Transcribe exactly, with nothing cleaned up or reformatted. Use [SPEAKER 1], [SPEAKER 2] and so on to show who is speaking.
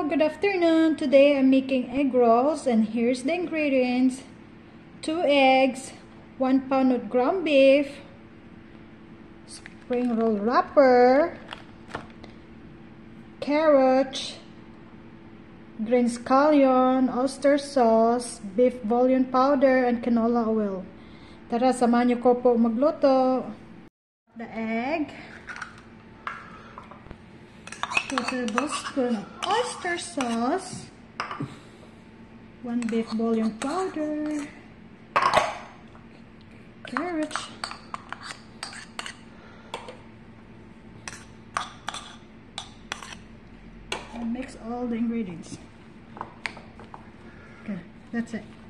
[SPEAKER 1] good afternoon. Today I'm making egg rolls and here's the ingredients. Two eggs, one pound of ground beef, spring roll wrapper, carrot, green scallion, oyster sauce, beef bouillon powder, and canola oil. Tara, samahan niyo ko po magluto. The egg. Two tablespoons of oyster sauce, one beef bouillon powder, carrot, and mix all the ingredients. Okay, that's it.